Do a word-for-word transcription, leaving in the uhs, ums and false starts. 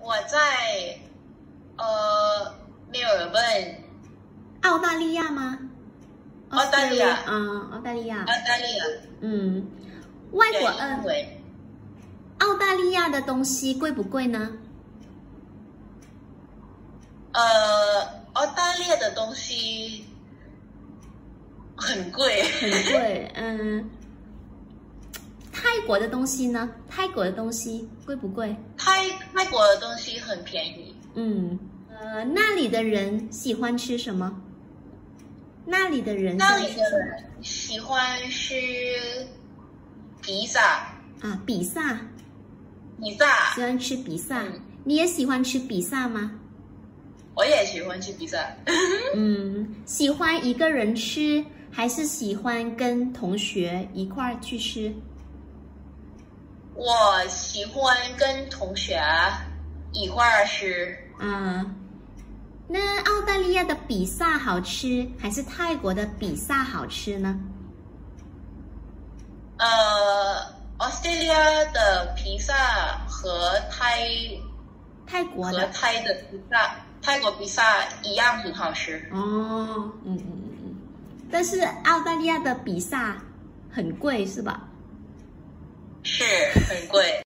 我在呃墨尔本， 澳大利亚吗？ 澳大利亚， 嗯，澳大利亚， 澳大利亚， 嗯，外国对， 呃因，为澳大利亚的东西贵不贵呢？ 呃，澳大利亚的东西很贵， 很贵，嗯。泰国的东西呢？泰国的东西贵不贵？ 泰泰国的东西很便宜。 嗯，呃，那里的人喜欢吃什么？那里的人喜那里的欢吃什么？ 人喜欢吃披萨， 啊，比萨， 披萨喜，欢吃比萨。 嗯你也喜欢吃比萨吗？ 我也喜欢吃披萨。 嗯，喜欢一个人吃，还是喜欢跟同学一块儿去吃？ 我喜欢跟同学一块儿吃。 啊，那澳大利亚的比萨好吃，还是泰国的比萨好吃呢？ 呃，澳大利亚的披萨和泰和泰国的泰的披萨，泰国披萨一样很好吃。 哦，嗯嗯嗯嗯，但是澳大利亚的比萨很贵，是吧？ 是很贵。